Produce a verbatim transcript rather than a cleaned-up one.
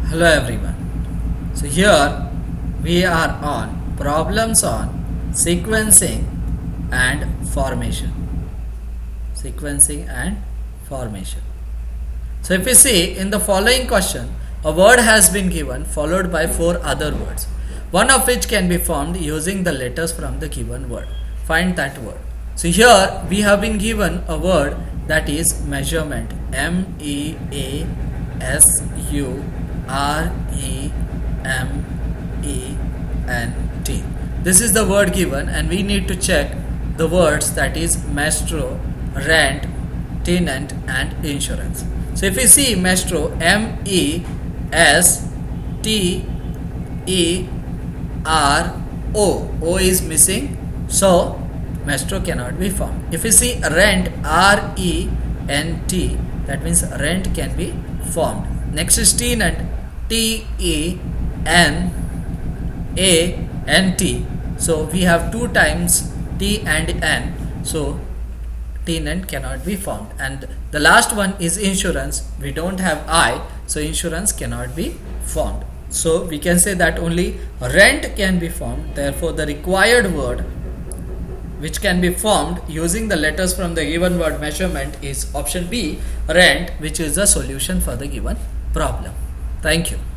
Hello everyone. So here we are on problems on sequencing and formation. Sequencing and formation. So if we see in the following question, a word has been given followed by four other words, one of which can be formed using the letters from the given word. Find that word. So here we have been given a word that is measurement. M E A S U R E M E N T. This is the word given, and we need to check the words that is maestro, rent, tenant and insurance. So if we see maestro, M E S T E R O, O is missing, so maestro cannot be formed. If we see rent, R E N T, that means rent can be formed. Next is tenant, T E N A N T. So we have two times T and N, so tenant cannot be formed. And the last one is insurance. We don't have I, so insurance cannot be formed. So we can say that only rent can be formed. Therefore the required word which can be formed using the letters from the given word measurement is option B, rent, which is the solution for the given problem. Thank you.